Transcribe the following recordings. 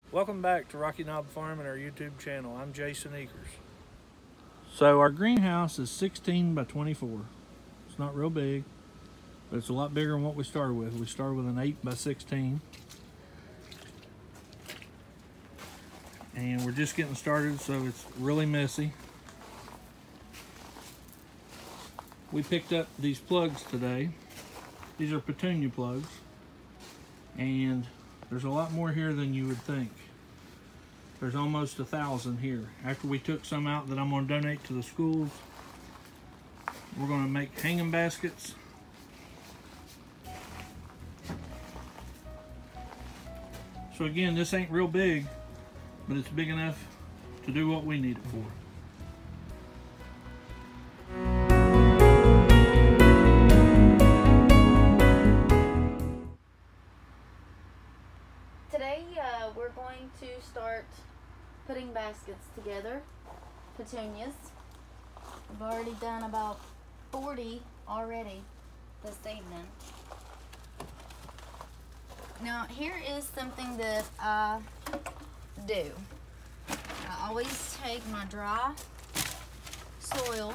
Welcome back to Rocky Knob Farm and our YouTube channel. I'm Jason Eakers. So our greenhouse is 16 by 24. It's not real big, but it's a lot bigger than what we started with. We started with an 8 by 16. And we're just getting started, so it's really messy. We picked up these plugs today. These are petunia plugs. And there's a lot more here than you would think. There's almost 1,000 here. After we took some out that I'm going to donate to the schools, we're going to make hanging baskets. So again, this ain't real big, but it's big enough to do what we need it for. Today we're going to start putting baskets together, petunias. I've already done about 40 already this evening. Now here is something that I do. I always take my dry soil,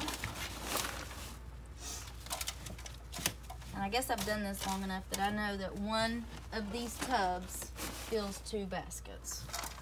and I guess I've done this long enough that I know that one of these tubs fills 2 baskets.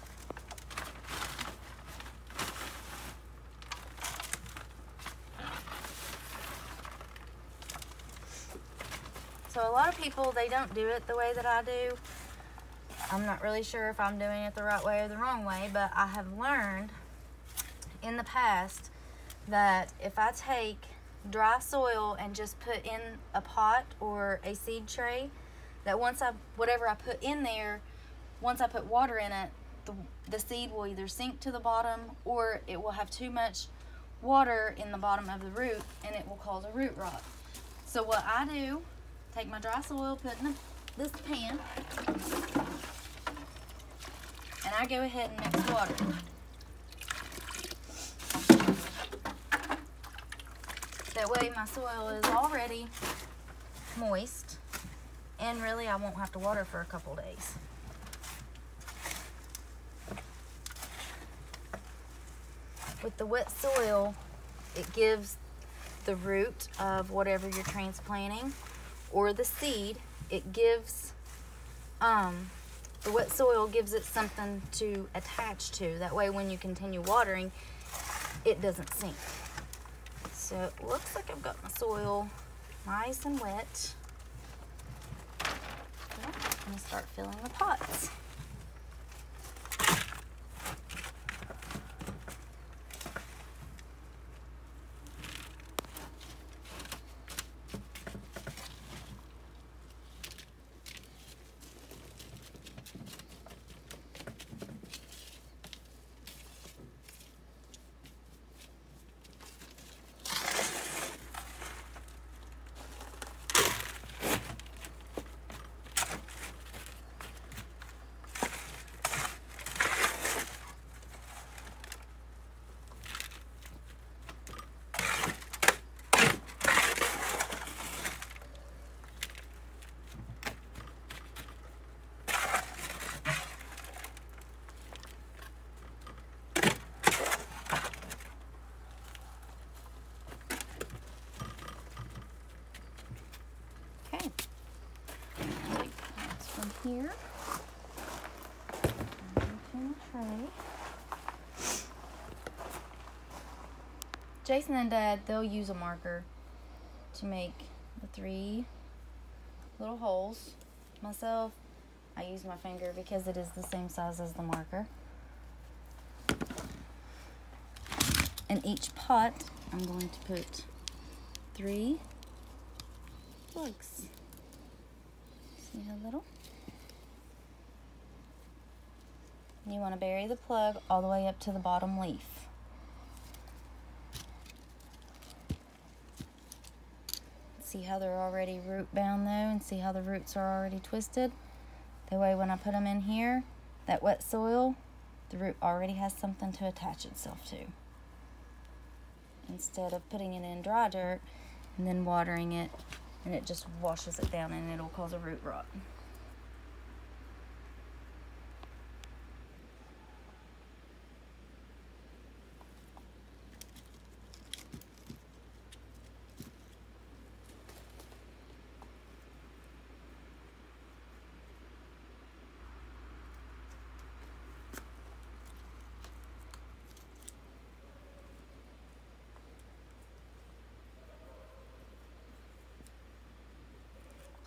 So a lot of people, they don't do it the way that I do. I'm not really sure if I'm doing it the right way or the wrong way, but I have learned in the past that if I take dry soil and just put in a pot or a seed tray, that whatever I put in there, once I put water in it, the seed will either sink to the bottom or it will have too much water in the bottom of the root and it will cause a root rot. So what I do, take my dry soil, put in this pan, and I go ahead and mix water. That way my soil is already moist, and really I won't have to water for a couple days. With the wet soil, it gives the root of whatever you're transplanting or the seed, it gives, the wet soil gives it something to attach to. That way when you continue watering, it doesn't sink. So it looks like I've got my soil nice and wet. I'm going to start filling the pots. Okay, take pots from here into the tray. Jason and Dad, they'll use a marker to make the 3 little holes. Myself, I use my finger because it is the same size as the marker. In each pot, I'm going to put 3 plugs. See how little? You want to bury the plug all the way up to the bottom leaf. See how they're already root bound though, and see how the roots are already twisted? That way when I put them in here, that wet soil, the root already has something to attach itself to. Instead of putting it in dry dirt and then watering it, and it just washes it down and it'll cause a root rot.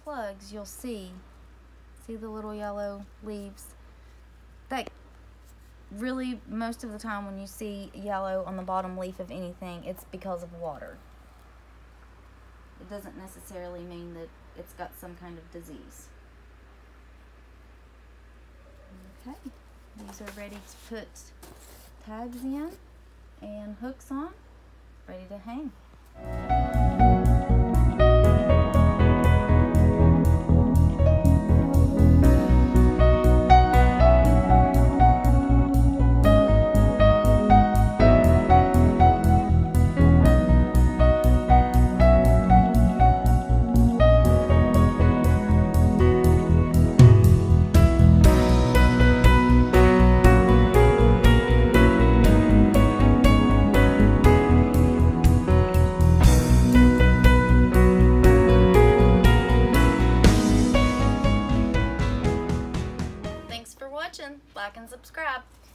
plugs, you'll see the little yellow leaves. That really, most of the time when you see yellow on the bottom leaf of anything, it's because of water. It doesn't necessarily mean that it's got some kind of disease. Okay, these are ready to put tags in and hooks on, ready to hang. Like and subscribe.